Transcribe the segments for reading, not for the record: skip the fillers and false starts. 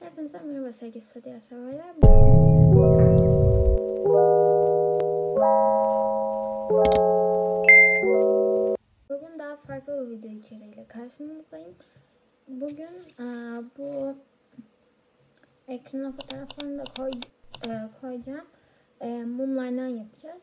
Hepinize merhaba sevgili Sadia severler. Bugün daha farklı bir video içeriğiyle karşınızdayım. Bugün bu ekrana fotoğraflarını da koyacağım. Mumlardan yapacağız.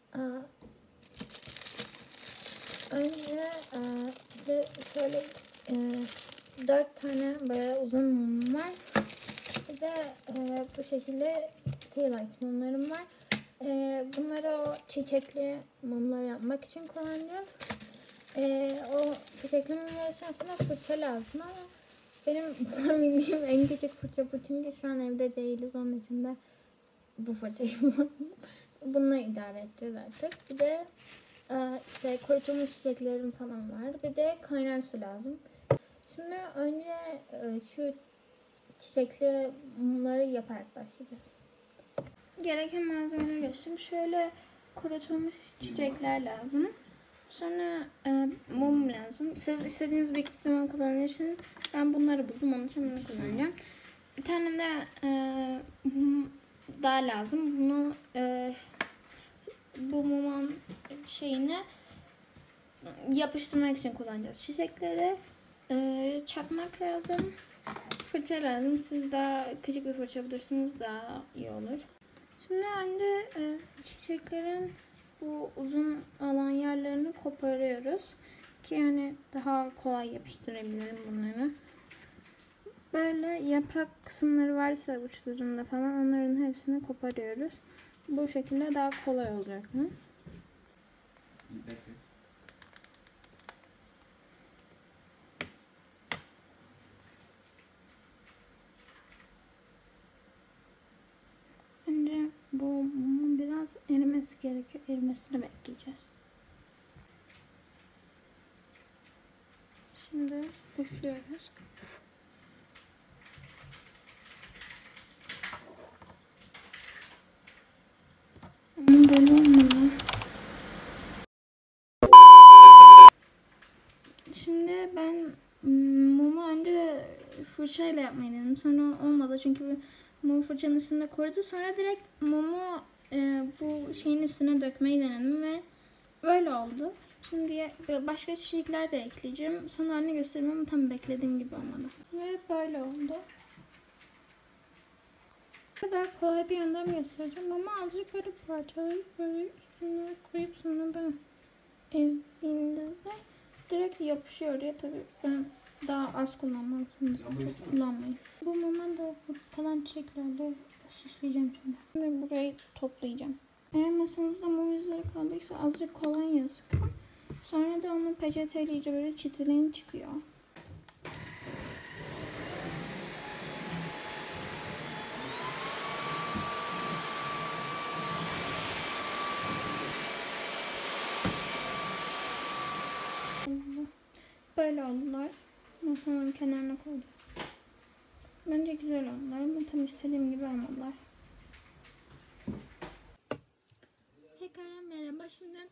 Önce size şöyle 4 tane böyle uzun mum var. Bir de bu şekilde tea light mumlarım var. Bunları o çiçekli mumları yapmak için kullanacağız. O çiçekli mumlar için aslında fırça lazım ama benim bulabildiğim en küçük fırça bu, çünkü şu an evde değiliz, onun için de bu fırçayı bulamadım. Bununla idare edeceğiz artık. Bir de işte kurutulmuş çiçeklerim falan var. Bir de kaynar su lazım. Şimdi önce şu çiçekli mumları yaparak başlayacağız. Gereken malzemeleri göstereyim. Şöyle kurutulmuş çiçekler lazım. Sonra mum lazım. Siz istediğiniz bir mum kullanırsınız. Ben bunları buldum, onun için bunu kullanacağım. Bir tane de mum daha lazım. Bunu bu mumun şeyini yapıştırmak için kullanacağız. Çiçekleri çakmak lazım. Fırça lazım. Siz daha küçük bir fırça bulursunuz, daha iyi olur. Şimdi önce çiçeklerin bu uzun olan yerlerini koparıyoruz ki yani daha kolay yapıştırabilirim bunları. Böyle yaprak kısımları varsa uçlarında falan, onların hepsini koparıyoruz. Bu şekilde daha kolay olacak mı? Önce bu mumun biraz erimesi gerekiyor. Erimesini bekleyeceğiz. Şimdi üflüyoruz. Böyle olmalı. Şimdi ben mumu önce fırçayla yapmayı denedim. Sonra olmadı çünkü mum fırçanın üstünde kurudu. Sonra direkt mumu bu şeyin üstüne dökmeyi denedim ve böyle oldu. Şimdi başka çiçekler de ekleyeceğim. Sonra halini göstereyim ama tam beklediğim gibi olmadı. Ve böyle oldu. Bu kadar kolay bir yöntem göstereceğim ama azıcık böyle parçalayıp böyle üstüne koyup sonra da ezdiğinizde direkt yapışıyor oraya. Tabii ben daha az kullanmalısınız. Çok kullanmayın. Bu mumu da bu kalan çiçeklerle süsleyeceğim şimdi. Şimdi burayı toplayacağım. Eğer masanızda mum izleri kaldıysa azıcık kolonya sıkın. Sonra da onu peçeteyle iyice böyle çitileyin, çıkıyor. Böyle oldular. Masanın kenarına koydum. Bence güzel oldular ama tam istediğim gibi olmadılar. Tekrar merhaba. Şimdi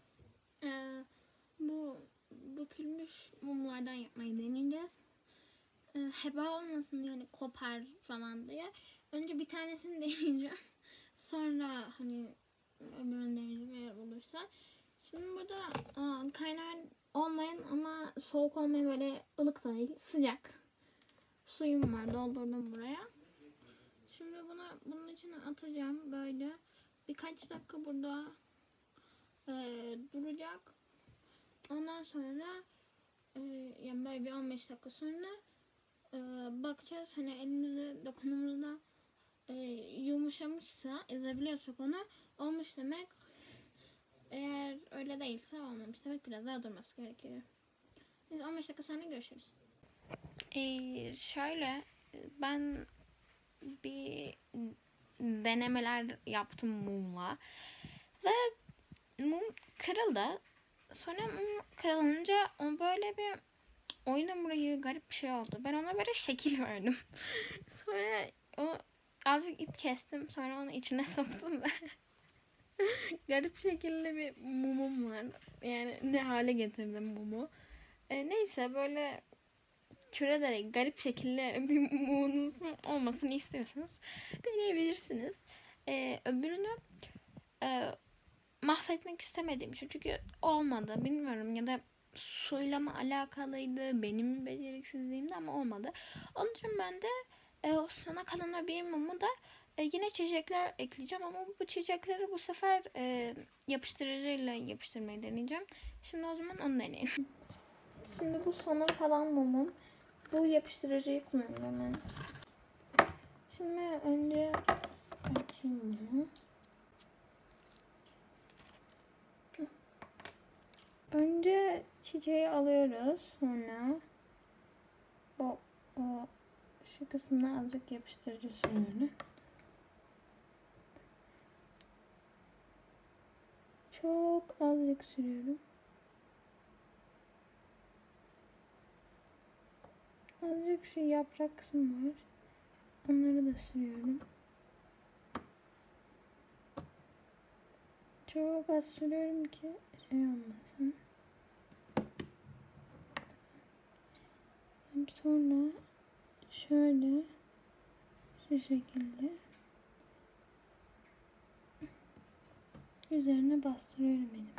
bu bükülmüş mumlardan yapmayı deneyeceğiz. Heba olmasın diye, hani kopar falan diye. Önce bir tanesini deneyeceğim. Sonra hani öbürünü deneyeceğim eğer olursa. Şimdi burada kaynar olmayan ama soğuk olmayan, böyle ılık da değil, sıcak suyum var, doldurdum buraya. Şimdi bunun içine atacağım, böyle birkaç dakika burada duracak. Ondan sonra yani böyle bir 15 dakika sonra bakacağız, hani elimize dokunduğumuzda yumuşamışsa, ezebiliyorsak onu olmuş demek. Eğer öyle değilse olmamış demek, biraz daha durması gerekiyor. Biz 15 dakika sonra görüşürüz. Şöyle ben bir denemeler yaptım mumla ve mum kırıldı. Sonra mum kırılınca o böyle bir oyun hamuru gibi garip bir şey oldu. Ben ona böyle şekil verdim. Sonra o azıcık ip kestim. Sonra onu içine soktum ve garip şekilli bir mumum var. Yani ne hale getirdim mumu. Neyse böyle küre de garip şekilde bir mumunuzun olmasını istiyorsanız deneyebilirsiniz. Öbürünü mahvetmek istemediğim için, çünkü olmadı, bilmiyorum, ya da suyla mı alakalıydı, benim mi beceriksizliğimdi, ama olmadı. Onun için ben de sona kalan o bir mumu da yine çiçekler ekleyeceğim, ama bu çiçekleri bu sefer yapıştırıcıyla yapıştırmayı deneyeceğim. Şimdi o zaman onu deneyelim. Şimdi bu sona kalan mumum. Bu yapıştırıcıyı kullanıyorum ben. Şimdi önce açayım bunu. Önce çiçeği alıyoruz. Sonra şu kısmına azıcık yapıştırıcı sürüyorum. Çok azıcık sürüyorum. Azıcık şu yaprak kısmı var. Onları da sürüyorum. Çok az sürüyorum ki şey olmasın. Sonra şöyle şu şekilde üzerine bastırıyorum elimle.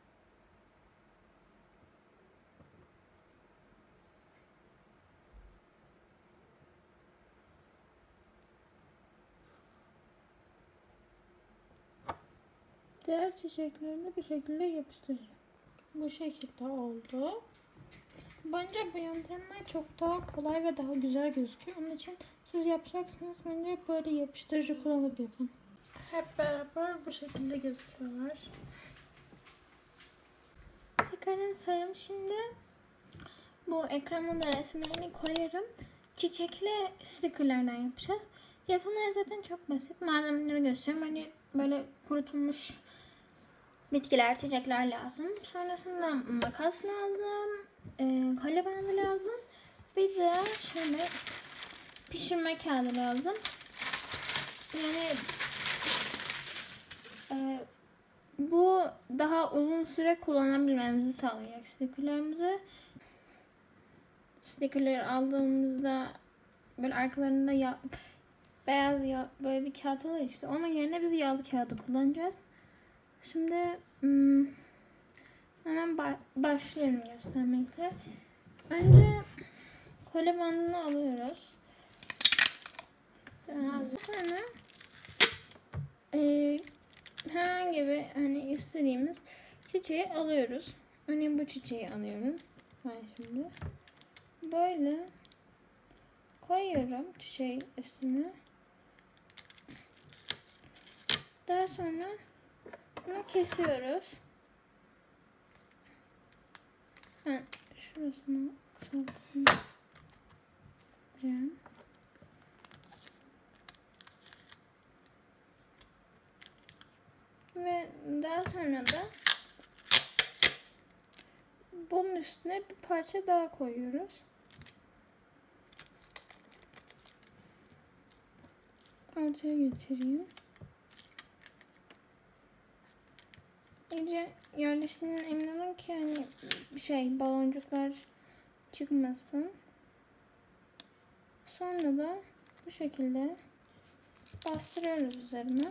Diğer çiçeklerini bu şekilde yapıştıracağım. Bu şekilde oldu. Bence bu yöntemler çok daha kolay ve daha güzel gözüküyor. Onun için siz yapacaksınız, bence böyle yapıştırıcı kullanıp yapın. Hep beraber bu şekilde gözüküyorlar. Tekrardan sayalım. Şimdi bu ekrana da resimlerini koyarım. Çiçekli stickerlardan yapacağız. Yapımları zaten çok basit. Malzemeleri göstereyim. Hani böyle kurutulmuş bitkiler, çiçekler lazım. Sonrasında makas lazım. Kale bandı lazım. Bir de şöyle pişirme kağıdı lazım. Yani bu daha uzun süre kullanabilmemizi sağlayacak stickerlarımızı. Stickerları aldığımızda böyle arkalarında beyaz böyle bir kağıt oluyor işte. Onun yerine biz yağlı kağıdı kullanacağız. Şimdi hemen başlıyorum göstermekle. Önce kole bandını alıyoruz. Sonra herhangi bir hani istediğimiz çiçeği alıyoruz. Örneğin bu çiçeği alıyorum. Ben şimdi böyle koyuyorum çiçeği üstüne. Daha sonra bunu kesiyoruz. Şurasını kısaltayım. Ve daha sonra da bunun üstüne bir parça daha koyuyoruz. Ortaya getireyim. İyice yerleştiğinden emin olun ki hani baloncuklar çıkmasın. Sonra da bu şekilde bastırıyoruz üzerine.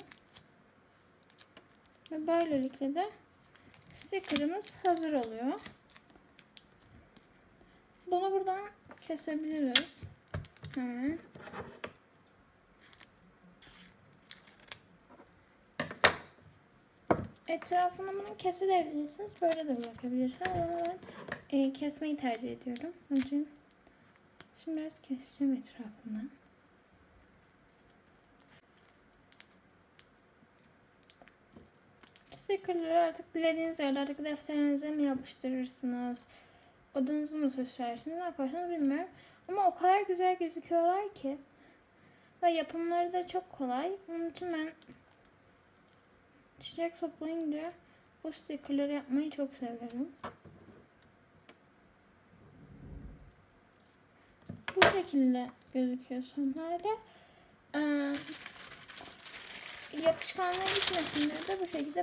Ve böylelikle de sticker'ımız hazır oluyor. Bunu buradan kesebiliriz. Hemen. Etrafını bunu kesebilirsiniz. Böyle de bırakabilirsiniz. Ama ben kesmeyi tercih ediyorum. Onun için şimdi biraz keseceğim etrafından. Stickerları artık dilediğiniz yerlerdeki defterinize mi yapıştırırsınız? Odanızı mı süslersiniz? Ne yaparsanız bilmiyorum. Ama o kadar güzel gözüküyorlar ki. Ve yapımları da çok kolay. Onun için ben çiçek toplayınca bu stickerları yapmayı çok severim. Bu şekilde gözüküyor son hali. Yapışkanlığa gitmesin diye de bu şekilde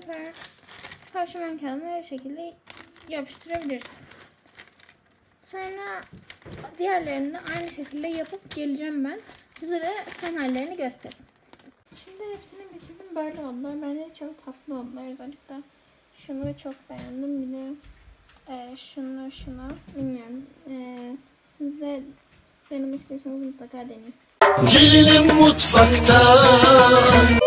parşömen kağıdına her şekilde yapıştırabilirsiniz. Sonra Diğerlerini de aynı şekilde yapıp geleceğim ben. Size de son hallerini göstereyim. Şimdi hepsini bitirdim. Böyle oldular. Bence çok tatlı oldular. Özellikle şunu çok beğendim. Bir de şunu bilmiyorum. Siz de denemek istiyorsanız mutlaka deneyin. Gelinim mutfakta